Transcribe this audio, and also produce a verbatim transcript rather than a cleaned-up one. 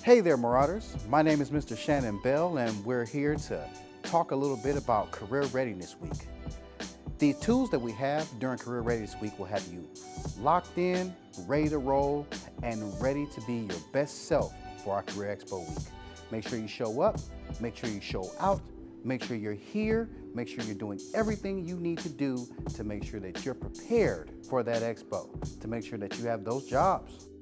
Hey there, Marauders. My name is Mister Shannon Bell, and we're here to talk a little bit about Career Readiness Week. The tools that we have during Career Readiness Week will have you locked in, ready to roll, and ready to be your best self for our Career Expo week. Make sure you show up, make sure you show out, make sure you're here, make sure you're doing everything you need to do to make sure that you're prepared for that expo, to make sure that you have those jobs.